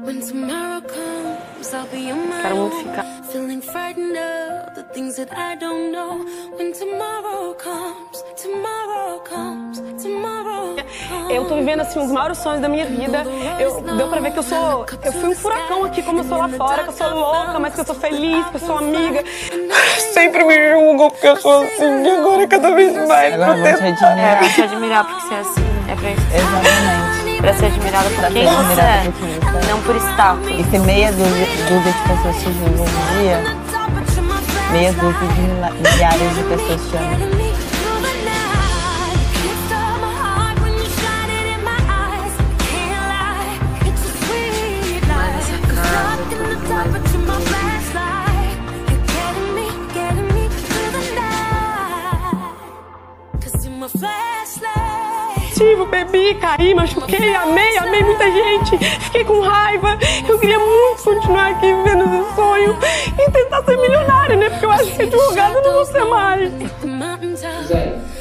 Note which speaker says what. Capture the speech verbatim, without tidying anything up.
Speaker 1: Quero muito ficar. Eu tô vivendo assim os maiores sonhos da minha vida. Eu, deu pra ver que eu sou. Eu fui um furacão aqui, como eu sou lá fora, que eu sou louca, mas que eu sou feliz, que eu sou amiga. Sempre me julgam porque eu sou assim, e agora cada vez mais.
Speaker 2: Agora eu vou te admirar.
Speaker 1: É, pra te admirar porque você é assim. É pra isso.
Speaker 2: Exatamente.
Speaker 1: Pra ser admirada por quem você é, não por status.
Speaker 2: E se meia dúzia, dúzia de pessoas te julgam um dia, meia dúzia de milhares de pessoas te amam.
Speaker 1: Tive, bebi, caí, machuquei, amei, amei muita gente. Fiquei com raiva. Eu queria muito continuar aqui vivendo esse sonho e tentar ser milionária, né? Porque eu acho que advogada eu não vou ser mais.
Speaker 3: Zé.